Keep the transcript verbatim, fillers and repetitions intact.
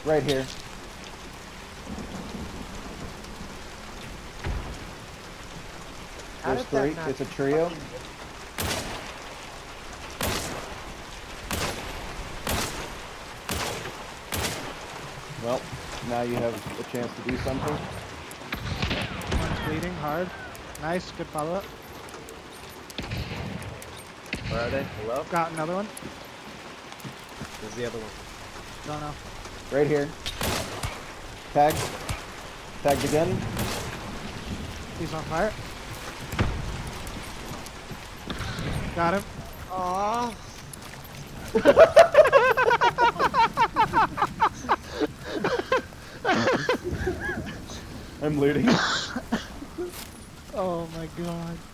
Right here. How There's did that three. not It's a trio. fucking- Well, now you have a chance to do something. One's bleeding hard. Nice, good follow up. Where are they? Below? Got another one. Where's the other one? Don't know. Right here. Tagged. Tagged again. He's on fire. Got him. Aww. I'm looting. Oh my god.